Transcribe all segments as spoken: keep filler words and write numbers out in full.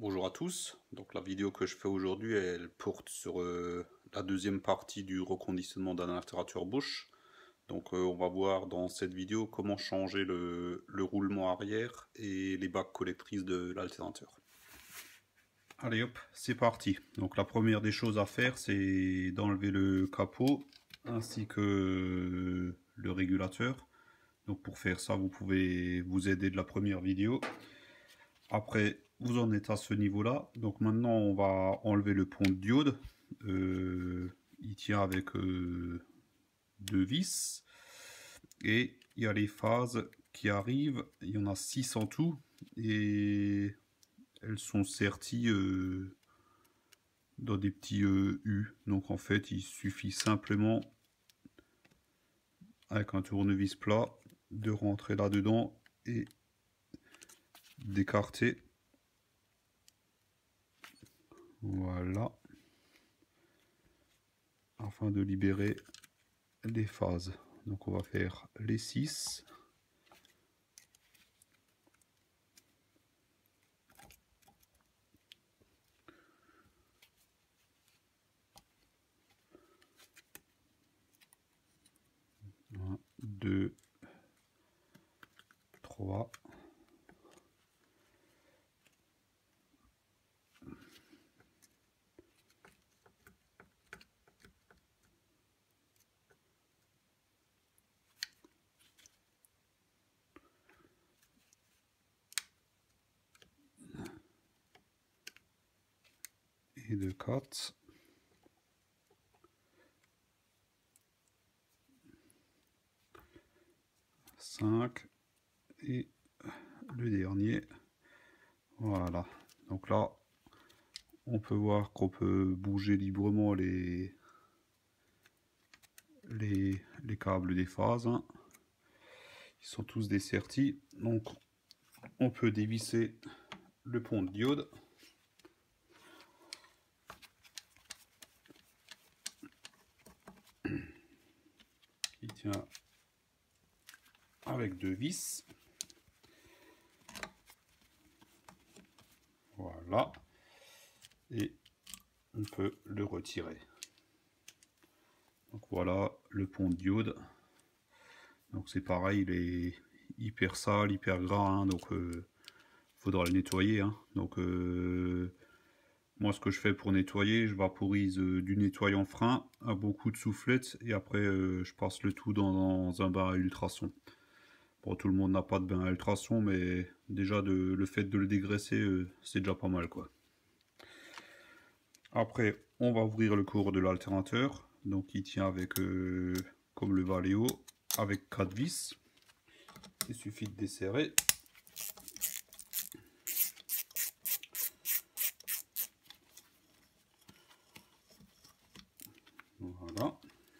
Bonjour à tous, donc la vidéo que je fais aujourd'hui elle porte sur euh, la deuxième partie du reconditionnement d'un alternateur Bosch. Donc euh, on va voir dans cette vidéo comment changer le, le roulement arrière et les bagues collectrices de l'alternateur. Allez hop, c'est parti. Donc la première des choses à faire c'est d'enlever le capot ainsi que le régulateur. Donc pour faire ça vous pouvez vous aider de la première vidéo. Après, vous en êtes à ce niveau-là. Donc maintenant, on va enlever le pont de diode. Euh, il tient avec euh, deux vis. Et il y a les phases qui arrivent. Il y en a six en tout. Et elles sont serties euh, dans des petits euh, U. Donc en fait, il suffit simplement, avec un tournevis plat, de rentrer là-dedans et d'écarter. Voilà. Afin de libérer les phases. Donc on va faire les six. un, deux, trois. Et de quatre. cinq. Et le dernier. Voilà. Donc là, on peut voir qu'on peut bouger librement les, les, les câbles des phases. Hein. Ils sont tous dessertis. Donc, on peut dévisser le pont de diode. Qui tient avec deux vis. Voilà. Et on peut le retirer. Donc voilà le pont de diode. Donc c'est pareil, il est hyper sale, hyper gras, hein, donc euh, faudra le nettoyer. Hein. Donc euh, moi ce que je fais pour nettoyer, je vaporise euh, du nettoyant frein à beaucoup de soufflettes et après euh, je passe le tout dans, dans un bain à ultrasons. Bon, tout le monde n'a pas de bain à ultrasons, mais déjà de, le fait de le dégraisser, euh, c'est déjà pas mal quoi. Après, on va ouvrir le cours de l'alternateur. Donc il tient avec, euh, comme le Valeo, avec quatre vis. Il suffit de desserrer. Voilà.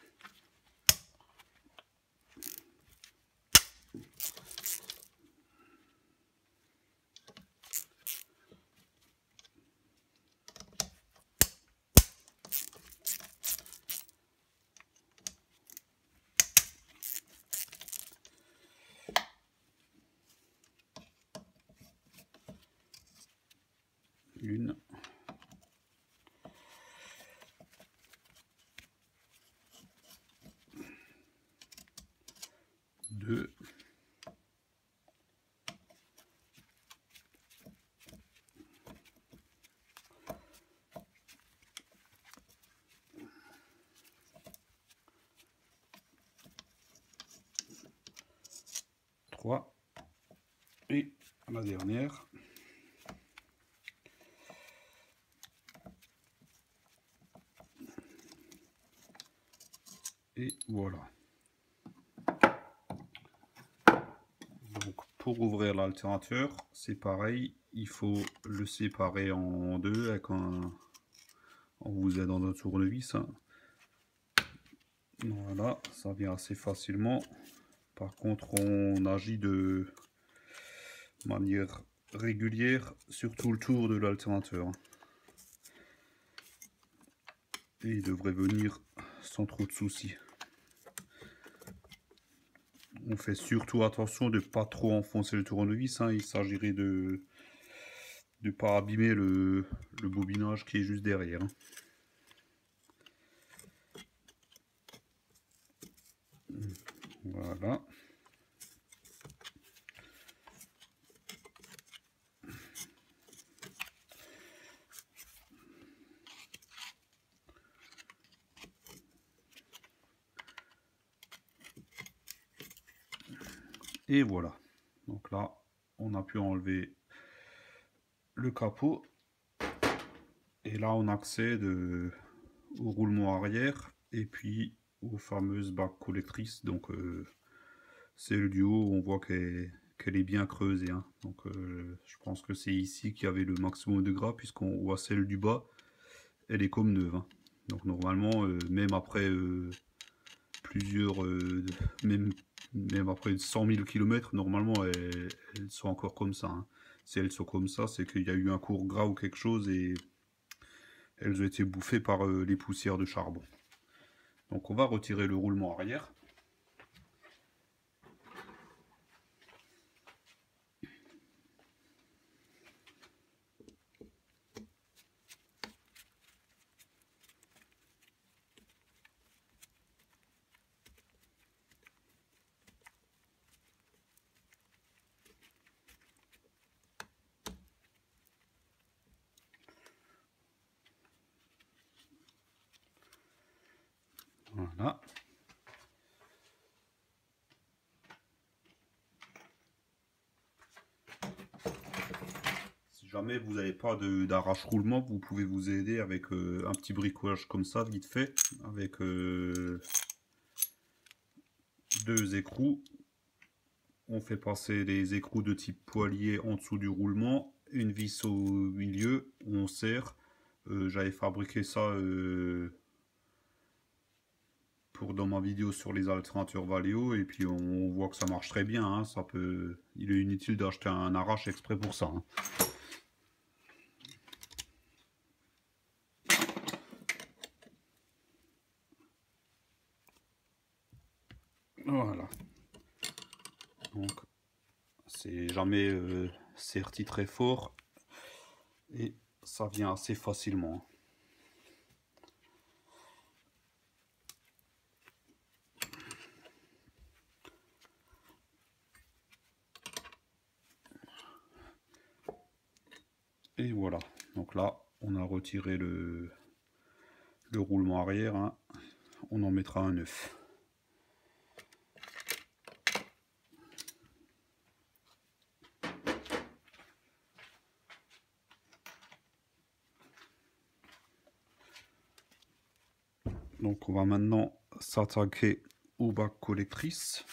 Une. Deux. Trois. Et la dernière. Et voilà. Donc pour ouvrir l'alternateur, c'est pareil, il faut le séparer en deux avec un, en vous aidant d'un tournevis. Hein. Voilà, ça vient assez facilement. Par contre, on agit de manière régulière sur tout le tour de l'alternateur. Et il devrait venir sans trop de soucis. On fait surtout attention de ne pas trop enfoncer le tournevis. Hein. Il s'agirait de de pas abîmer le, le bobinage qui est juste derrière. Hein. Voilà. Et voilà. Donc là, on a pu enlever le capot. Et là, on accède au roulement arrière et puis aux fameuses bagues collectrices. Donc, euh, celle du haut, on voit qu'elle qu'elle est bien creusée. Hein. Donc, euh, je pense que c'est ici qu'il y avait le maximum de gras, puisqu'on voit celle du bas, elle est comme neuve. Hein. Donc, normalement, euh, même après euh, plusieurs, euh, même, même après cent mille kilomètres, normalement, elles, elles sont encore comme ça. Hein. Si elles sont comme ça, c'est qu'il y a eu un court gras ou quelque chose et elles ont été bouffées par euh, les poussières de charbon. Donc on va retirer le roulement arrière. Voilà. Si jamais vous n'avez pas d'arrache-roulement, vous pouvez vous aider avec euh, un petit bricolage comme ça, vite fait, avec euh, deux écrous. On fait passer les écrous de type poilier en dessous du roulement, une vis au milieu, où on serre. Euh, J'avais fabriqué ça euh, pour dans ma vidéo sur les alternateurs Valeo, et puis on voit que ça marche très bien. Hein, ça peut, il est inutile d'acheter un arrache exprès pour ça. Hein. Voilà. Donc, c'est jamais euh, serti très fort et ça vient assez facilement. Et voilà. Donc là, on a retiré le, le roulement arrière. Hein. On en mettra un neuf. Donc on va maintenant s'attaquer aux bagues collectrices.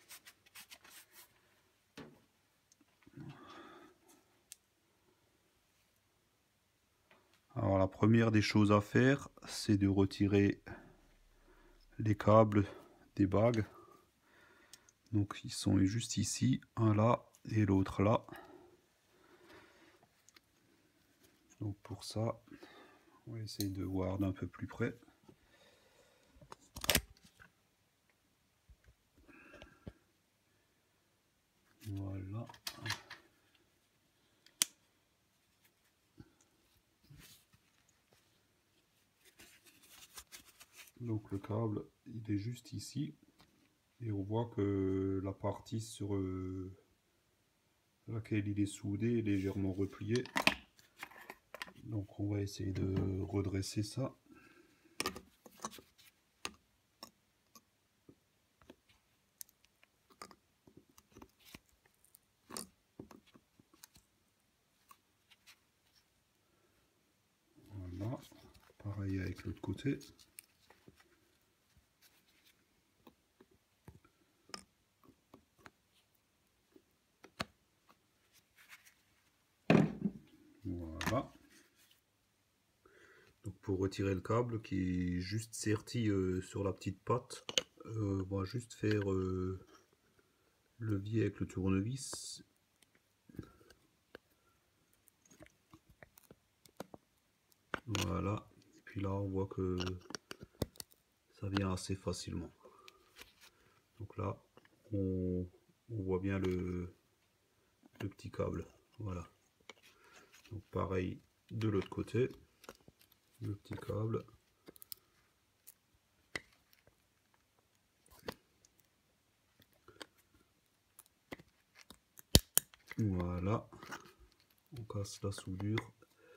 Alors la première des choses à faire, c'est de retirer les câbles des bagues. Donc ils sont juste ici, un là et l'autre là. Donc pour ça, on va essayer de voir d'un peu plus près. Voilà. Donc le câble, il est juste ici. Et on voit que la partie sur euh, laquelle il est soudé est légèrement repliée. Donc on va essayer de redresser ça. Voilà. Pareil avec l'autre côté. Voilà. Donc pour retirer le câble qui est juste serti euh, sur la petite patte, euh, on va juste faire euh, levier avec le tournevis. Voilà. Et puis là on voit que ça vient assez facilement. Donc là on, on voit bien le, le petit câble. Voilà. Donc pareil de l'autre côté, le petit câble. Voilà, on casse la soudure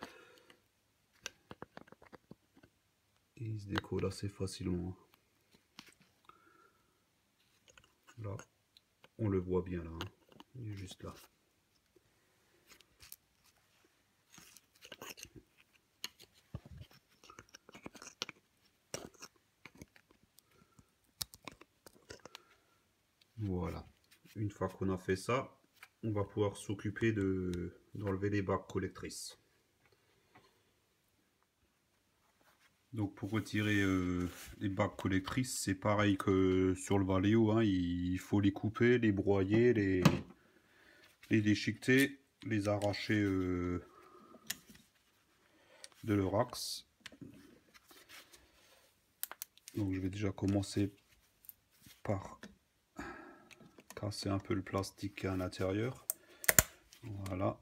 et il se décolle assez facilement. Là, on le voit bien là, hein. Il est juste là. Voilà, une fois qu'on a fait ça, on va pouvoir s'occuper de d'enlever les bagues collectrices. Donc pour retirer euh, les bagues collectrices, c'est pareil que sur le Valeo, hein, il faut les couper, les broyer, les, les déchiqueter, les arracher euh, de leur axe. Donc je vais déjà commencer par casser un peu le plastique qui est à l'intérieur. Voilà.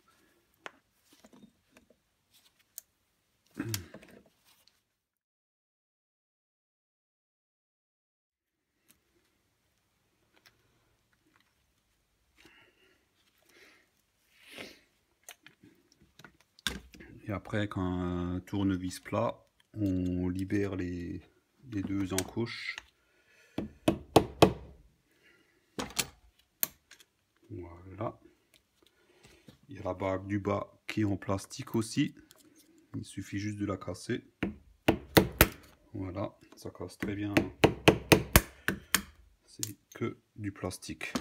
Et après, avec un tournevis plat, on libère les, les deux encoches. Voilà. Il y a la bague du bas qui est en plastique aussi. Il suffit juste de la casser. Voilà, ça casse très bien. C'est que du plastique.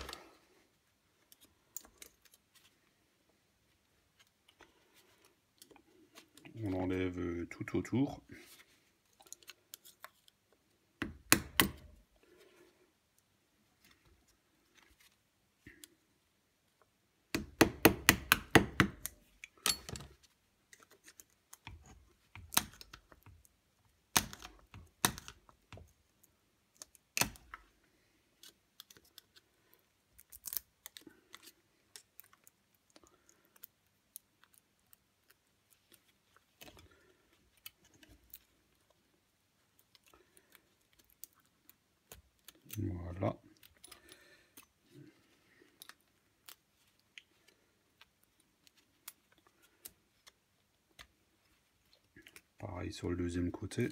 On enlève tout autour. Voilà. Pareil sur le deuxième côté.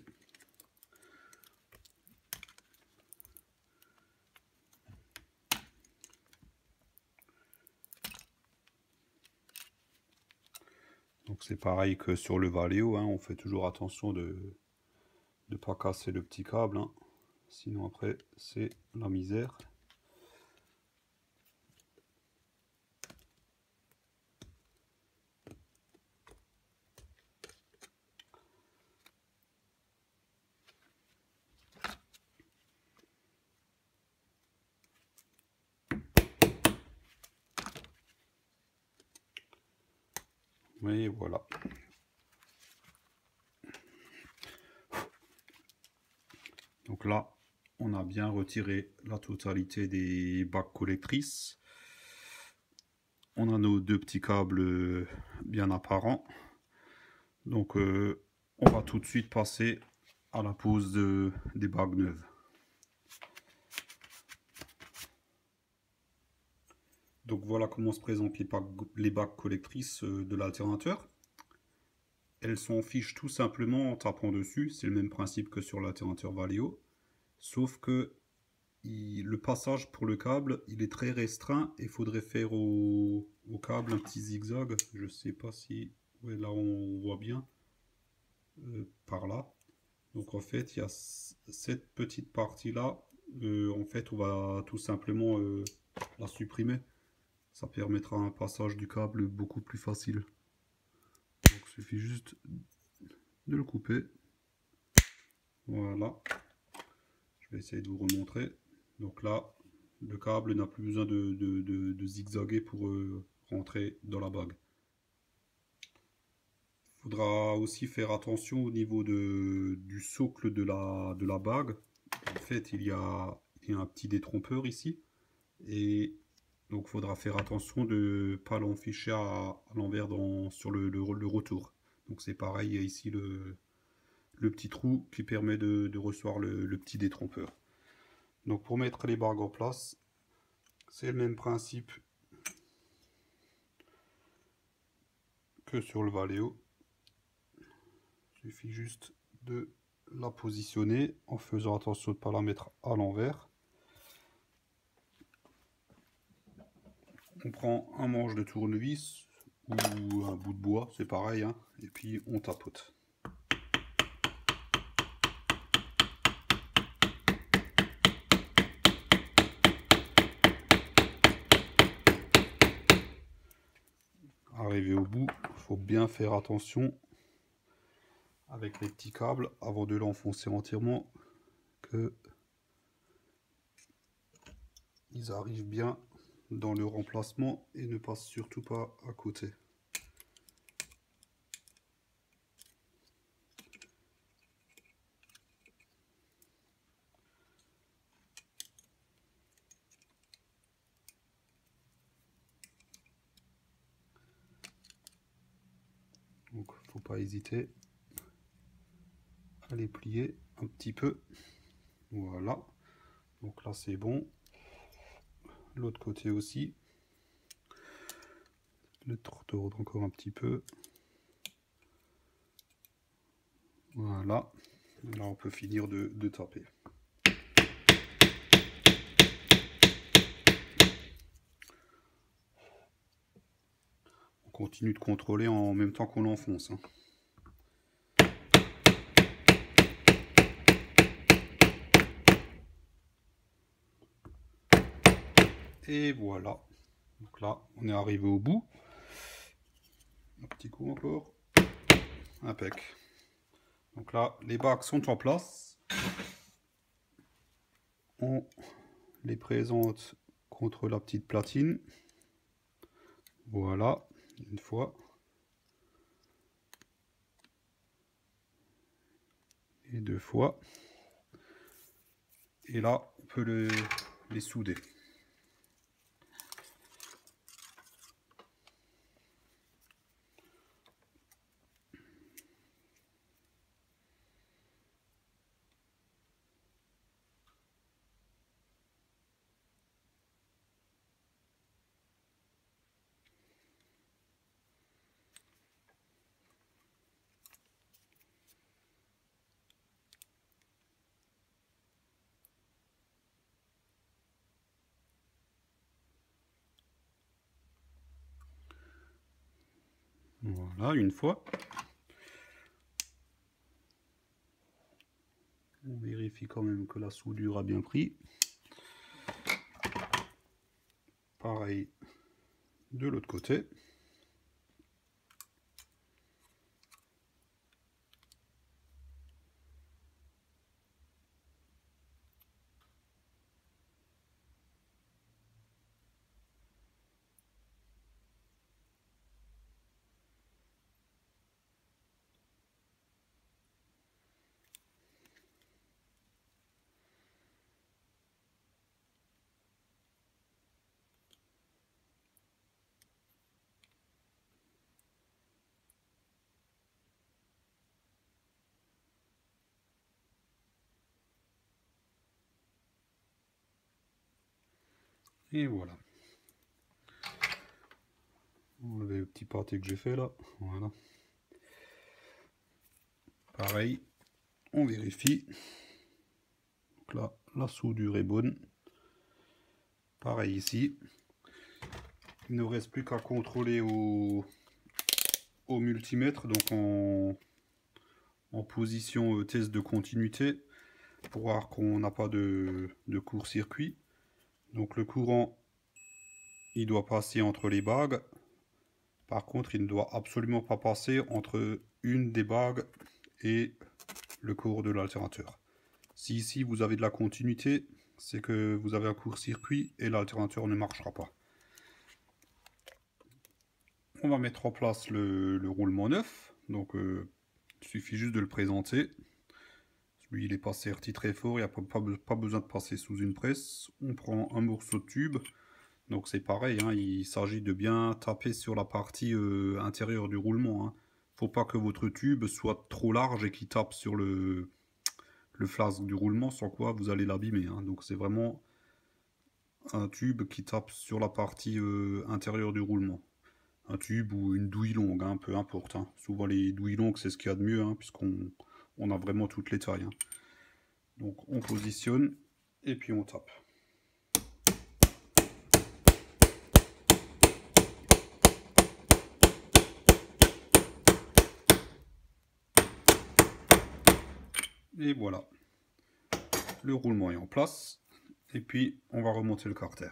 Donc c'est pareil que sur le Valeo, hein, on fait toujours attention de ne pas casser le petit câble, hein. Sinon après c'est la misère. Et voilà. Donc là, on a bien retiré la totalité des bagues collectrices. On a nos deux petits câbles bien apparents. Donc euh, on va tout de suite passer à la pose de, des bagues neuves. Donc voilà comment se présentent les bagues, les bagues collectrices de l'alternateur. Elles s'en fichent tout simplement en tapant dessus. C'est le même principe que sur l'alternateur Valeo. Sauf que il, le passage pour le câble, il est très restreint. Il faudrait faire au, au câble un petit zigzag. Je sais pas si... Ouais, là on voit bien. Euh, par là. Donc en fait, il y a cette petite partie-là. Euh, en fait, on va tout simplement euh, la supprimer. Ça permettra un passage du câble beaucoup plus facile. Donc il suffit juste de le couper. Voilà. Je vais essayer de vous remontrer. Donc là, le câble n'a plus besoin de, de, de, de zigzaguer pour euh, rentrer dans la bague. Il faudra aussi faire attention au niveau de, du socle de la, de la bague. En fait, il y a, il y a un petit détrompeur ici. Et Donc il faudra faire attention de ne pas l'enficher à, à l'envers dans, sur le, le, le retour. Donc c'est pareil, il y a ici le, le petit trou qui permet de, de recevoir le, le petit détrompeur. Donc pour mettre les bagues en place, c'est le même principe que sur le Valeo. Il suffit juste de la positionner en faisant attention de ne pas la mettre à l'envers. On prend un manche de tournevis ou un bout de bois, c'est pareil, hein, et puis on tapote. Arrivé au bout, il faut bien faire attention avec les petits câbles avant de l'enfoncer entièrement, que ils arrivent bien dans le remplacement et ne passent surtout pas à côté. Donc faut pas hésiter à les plier un petit peu. Voilà, donc là c'est bon. L'autre côté aussi. Le tordre encore un petit peu. Voilà, là on peut finir de, de taper. On continue de contrôler en même temps qu'on l'enfonce, hein. Et voilà, donc là on est arrivé au bout. Un petit coup encore, impec. Donc là les bagues sont en place. On les présente contre la petite platine. Voilà, une fois. Et deux fois. Et là on peut le, les souder. Voilà, une fois. On vérifie quand même que la soudure a bien pris. Pareil de l'autre côté. Et voilà. Enlever le petit pâté que j'ai fait là. Voilà. Pareil, on vérifie. Donc là, la soudure est bonne. Pareil ici. Il ne reste plus qu'à contrôler au, au multimètre, donc en, en position test de continuité, pour voir qu'on n'a pas de, de court-circuit. Donc le courant, il doit passer entre les bagues. Par contre, il ne doit absolument pas passer entre une des bagues et le cours de l'alternateur. Si ici vous avez de la continuité, c'est que vous avez un court-circuit et l'alternateur ne marchera pas. On va mettre en place le, le roulement neuf. Donc euh, il suffit juste de le présenter. Lui il est pas serti très fort, il n'y a pas, pas, pas besoin de passer sous une presse. On prend un morceau de tube. Donc c'est pareil, hein, il s'agit de bien taper sur la partie euh, intérieure du roulement. Hein. Faut pas que votre tube soit trop large et qu'il tape sur le, le flasque du roulement, sans quoi vous allez l'abîmer. Hein. Donc c'est vraiment un tube qui tape sur la partie euh, intérieure du roulement. Un tube ou une douille longue, hein, peu importe. Hein. Souvent les douilles longues c'est ce qu'il y a de mieux, hein, puisqu'on on a vraiment toutes les tailles. Hein. Donc on positionne et puis on tape. Et voilà, le roulement est en place. Et puis on va remonter le carter.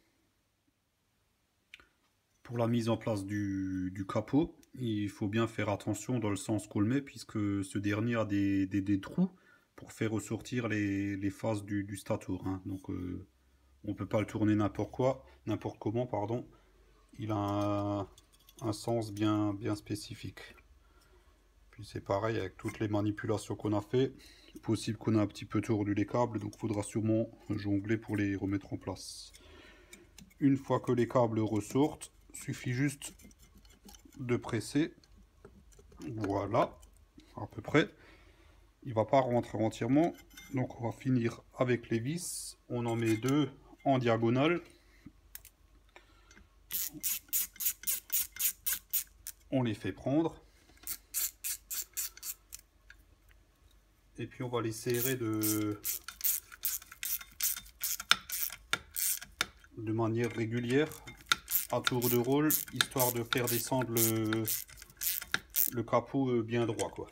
Pour la mise en place du, du capot, il faut bien faire attention dans le sens qu'on le met, puisque ce dernier a des, des, des trous pour faire ressortir les, les faces du, du stator. Hein. Donc euh, on ne peut pas le tourner n'importe quoi, n'importe comment, pardon. Il a un, un sens bien, bien spécifique. Puis c'est pareil avec toutes les manipulations qu'on a fait. Possible qu'on a un petit peu tordu les câbles, donc il faudra sûrement jongler pour les remettre en place. Une fois que les câbles ressortent, suffit juste de presser. Voilà, à peu près. Il ne va pas rentrer entièrement, donc on va finir avec les vis. On en met deux en diagonale. On les fait prendre. Et puis on va les serrer de, de manière régulière, à tour de rôle, histoire de faire descendre le, le capot bien droit, quoi.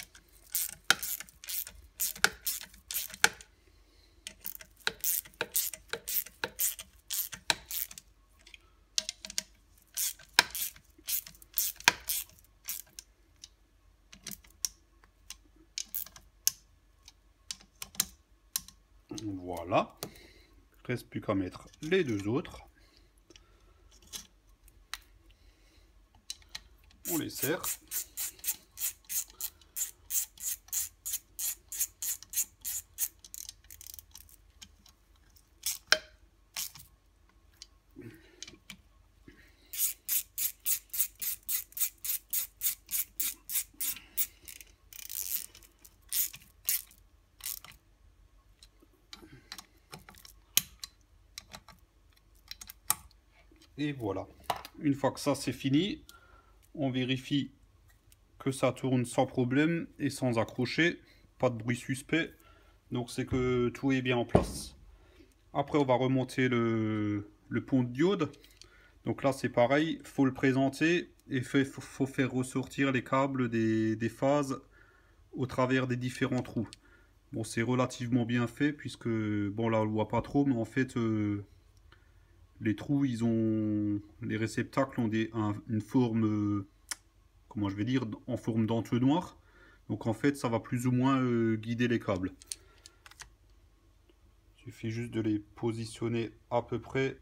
Voilà. Il ne reste plus qu'à mettre les deux autres. On les serre. Et voilà. Une fois que ça c'est fini, on vérifie que ça tourne sans problème et sans accrocher. Pas de bruit suspect. Donc c'est que tout est bien en place. Après on va remonter le, le pont de diode. Donc là c'est pareil, faut le présenter et il faut, faut faire ressortir les câbles des, des phases au travers des différents trous. Bon, c'est relativement bien fait puisque, bon là on le voit pas trop, mais en fait euh, les trous, ils ont, les réceptacles ont des, un, une forme, euh, comment je vais dire, en forme d'entonnoir. Donc en fait ça va plus ou moins euh, guider les câbles. Il suffit juste de les positionner à peu près.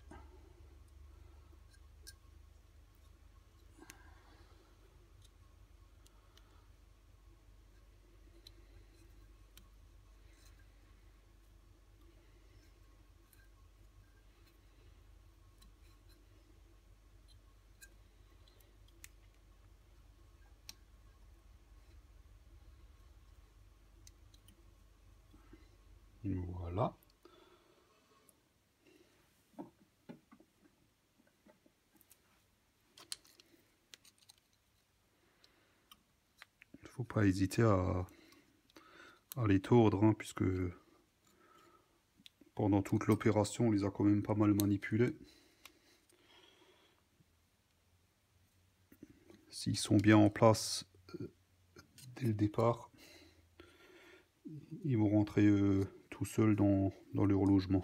Voilà. Il ne faut pas hésiter à, à les tordre, hein, puisque pendant toute l'opération, on les a quand même pas mal manipulés. S'ils sont bien en place euh, dès le départ, ils vont rentrer euh, tout seuls dans, dans leur logement.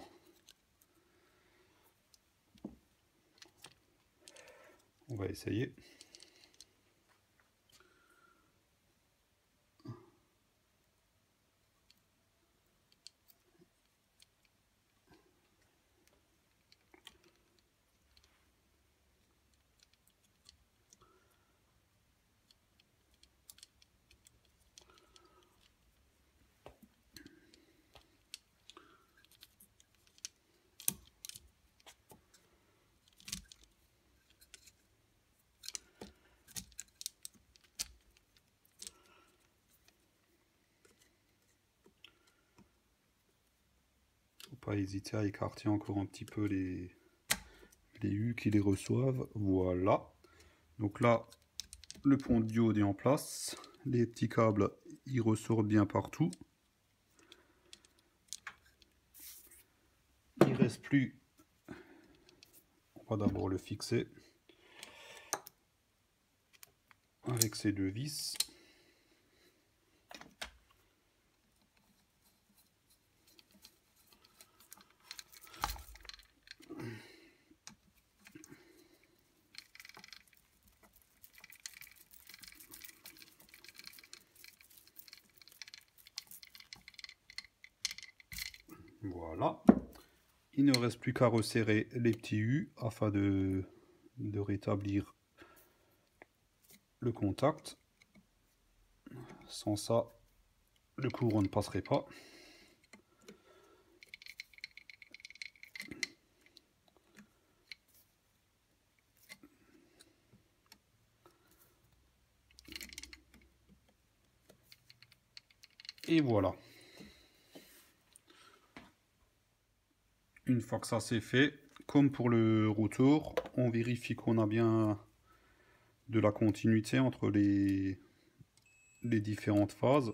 On va essayer. pas hésiter à écarter encore un petit peu les, les U qui les reçoivent. Voilà. Donc là, le pont de diode est en place. Les petits câbles, ils ressortent bien partout. Il ne reste plus. On va d'abord le fixer avec ces deux vis. Voilà. Il ne reste plus qu'à resserrer les petits U afin de, de rétablir le contact. Sans ça, le courant ne passerait pas. Et voilà. Une fois que ça c'est fait, comme pour le rotor, on vérifie qu'on a bien de la continuité entre les, les différentes phases.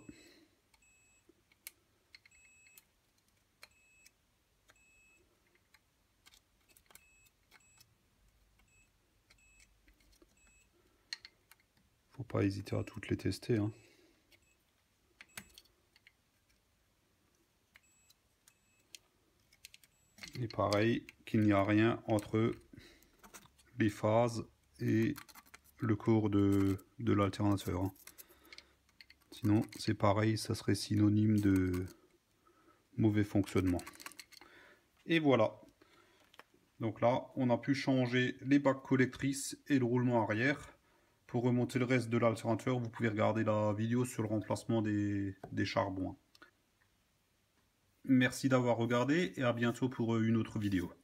Faut pas hésiter à toutes les tester, hein. Et pareil, qu'il n'y a rien entre les phases et le corps de, de l'alternateur, hein. Sinon, c'est pareil, ça serait synonyme de mauvais fonctionnement. Et voilà. Donc là, on a pu changer les bacs collectrices et le roulement arrière. Pour remonter le reste de l'alternateur, vous pouvez regarder la vidéo sur le remplacement des, des charbons. Merci d'avoir regardé et à bientôt pour une autre vidéo.